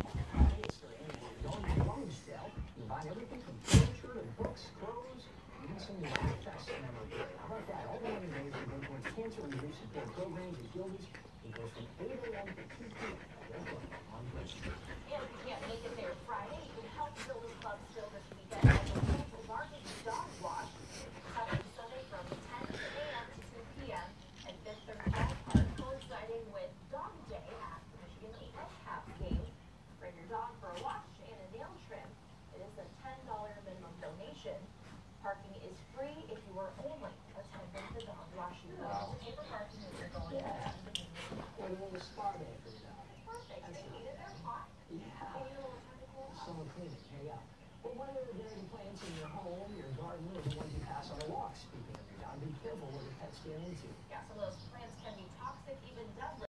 It's the annual Yard Rummage Sale. You buy everything from furniture to books, clothes, even some new FX memorabilia. How about that? All the money raised will go towards cancer relief support programs at Gilda's. It goes from 8 a.m. to 2 p.m. on Bridge Street. And if you can't make it there Friday, you can help Gilda's Club still this weekend at the local Market Dog Wash. Saturday, Sunday from 10 a.m. to 2 p.m. at Fifth Third Dog Park, coinciding with Dog Day at the Michigan Red Caps game. Bring your dog for a wash and a nail trim. It is a $10 minimum donation. Parking is free if you are only attending the dog wash. You will pay for parking if you're going to Well, a little spa day for the dog. Perfect. They need it. They're hot. Yeah. They need a little time to cool off. Someone cleaning. Hey, well, what are the dirty plants in your home, your garden, or the ones you pass on a walk? Speaking of your dog, be careful what your pets get into.